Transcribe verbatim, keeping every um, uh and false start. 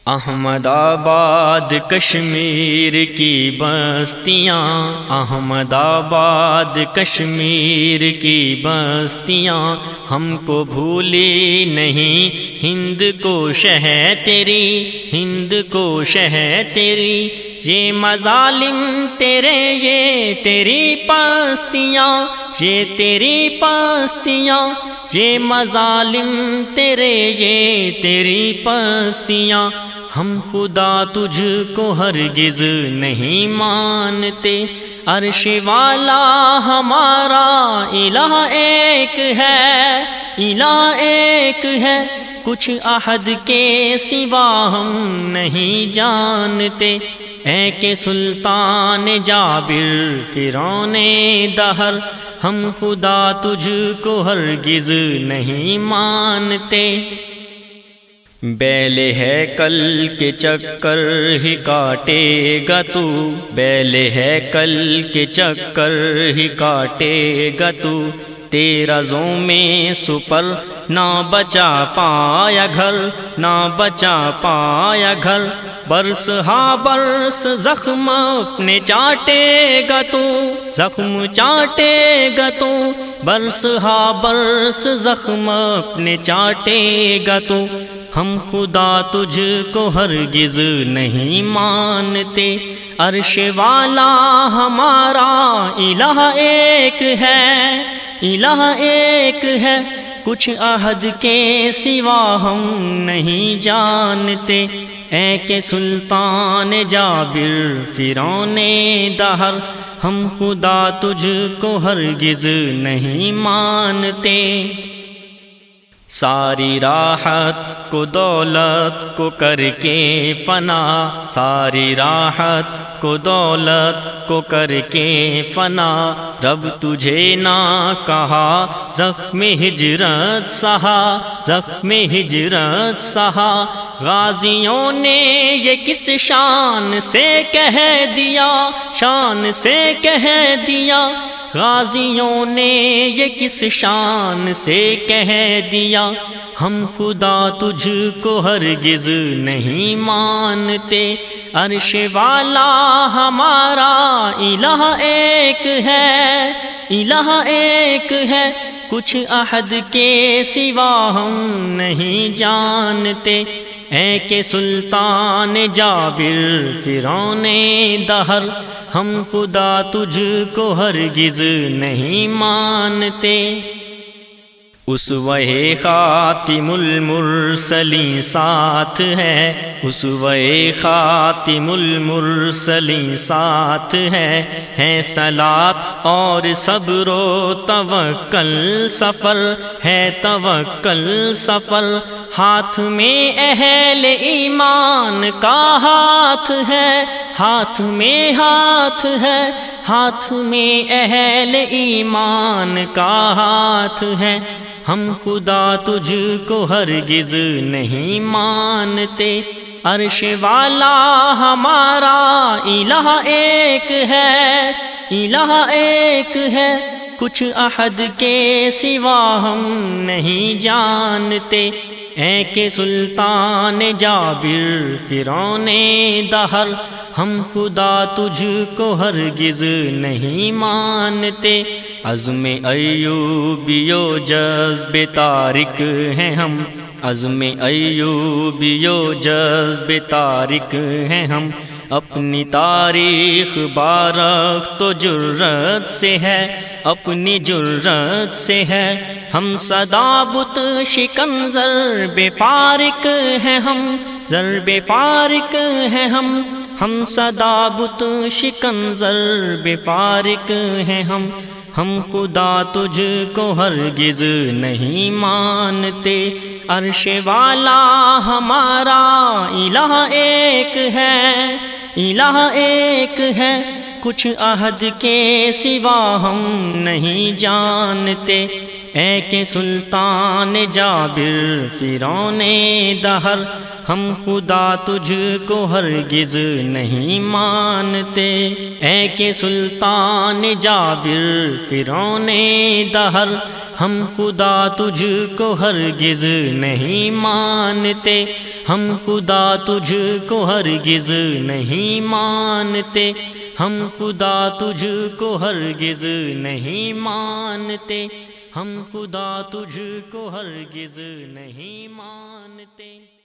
احمد آباد کشمیر کی بستیاں، احمد آباد کشمیر کی بستیاں، ہم کو بھولی نہیں ہند کو شہ تیری، ہند کو شہ تیری، یہ مظالم تیرے، یہ تیری پستیاں، یہ تیری پستیاں، یہ مظالم تیرے، یہ تیری پستیاں، ہم خدا تجھ کو ہرگز نہیں مانتے، عرش والا ہمارا الہ ایک ہے، الہ ایک ہے، کچھ احد کے سوا ہم نہیں جانتے، اے کہ سلطان جابر فرعون دہر، ہم خدا تجھ کو ہرگز نہیں مانتے، بیل ہے کل کے چکر ہی کاٹے گا تو، بیل ہے کل کے چکر ہی کاٹے گا تو، تیرا زوں میں سپر نہ بچا پایا گھر، نہ بچا پایا گھر، برس ہا برس زخم اپنے چاٹے گا تو، زخم چاٹے گا تو، برس ہا برس زخم اپنے چاٹے گا تو، ہم خدا تجھ کو ہرگز نہیں مانتے، عرش والا ہمارا الہ ایک ہے، الہ ایک ہے، کچھ عہد کے سوا ہم نہیں جانتے، اے کہ سلطان جابر فرعون دہر، ہم خدا تجھ کو ہرگز نہیں مانتے، ساری راحت کو دولت کو کر کے فنا، ساری راحت کو دولت کو کر کے فنا، رب تجھے نہ کہا زخم ہجرت سہا، زخم ہجرت سہا، غازیوں نے یہ کس شان سے کہہ دیا، شان سے کہہ دیا، غازیوں نے یہ کس شان سے کہہ دیا، ہم خدا تجھ کو ہرگز نہیں مانتے، عرش والا ہمارا الہ ایک ہے، الہ ایک ہے، کچھ عہد کے سوا ہم نہیں جانتے، اے کہ سلطان جابر فرعون دہر، ہم خدا تجھ کو ہرگز نہیں مانتے، اسوہ خاتم المرسلین ساتھ ہے، اسوہ خاتم المرسلین ساتھ ہے، ہے صلات اور صبر و توکل سفر، ہے توکل سفر، ہاتھ میں اہل ایمان کا ہاتھ ہے، ہاتھ میں ہاتھ ہے، ہاتھ میں اہل ایمان کا ہاتھ ہے، ہم خدا تجھ کو ہرگز نہیں مانتے، عرش والا ہمارا الہ ایک ہے، الہ ایک ہے، کچھ عہد کے سوا ہم نہیں جانتے، اے کہ سلطان جابر فرعون دہر، ہم خدا تجھ کو ہرگز نہیں مانتے، عزم ایوبی و جذب تارک ہیں ہم، عزم ایوبی و جذب تارک ہیں ہم، اپنی تاریخ بارخ تو جرت سے ہے، اپنی جرت سے ہے، ہم سدا بت شکن ضرب فارق ہیں ہم، ضرب فارق ہیں ہم، ہم سدا بت شکن ضرب فارق ہیں ہم، ہم خدا تجھ کو ہرگز نہیں مانتے، عرش والا ہمارا الہ ایک ہے، الہ ایک ہے، کچھ عہد کے سوا ہم نہیں جانتے، اے کہ سلطان جابر فرعون دہر، ہم خدا تجھ کو ہرگز نہیں مانتے، اے کہ سلطان جابر فرعون دہر، ہم خدا تجھ کو ہرگز نہیں مانتے، ہم خدا تجھ کو ہرگز نہیں مانتے، ہم خدا تجھ کو ہرگز نہیں مانتے، ہم خدا تجھ کو ہرگز نہیں مانتے۔